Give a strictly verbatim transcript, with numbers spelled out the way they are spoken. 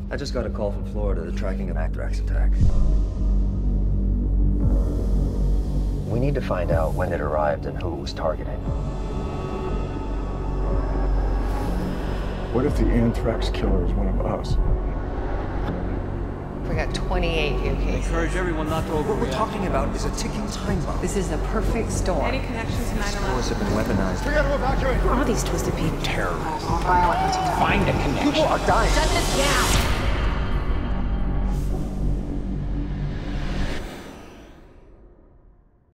I just got a call from Florida tracking an Anthrax attack. We need to find out when it arrived and who it was targeting. What if the Anthrax killer is one of us? We got twenty-eight new cases. I encourage everyone not to overreact. What we're talking about is a ticking time bomb. This is the perfect storm. Any connection to nine eleven? Explosives have been weaponized. We gotta evacuate! Who are these twisted people? Terrorists. Find a connection. People are dying. Shut this down!